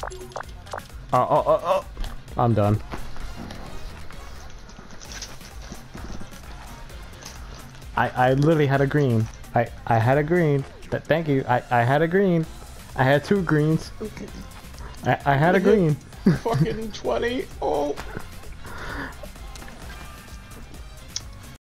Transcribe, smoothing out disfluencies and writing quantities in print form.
Oh. I'm done. I literally had a green. I had a green. Thank you. I had a green. I had 2 greens. I had a green. Fucking 20. Oh.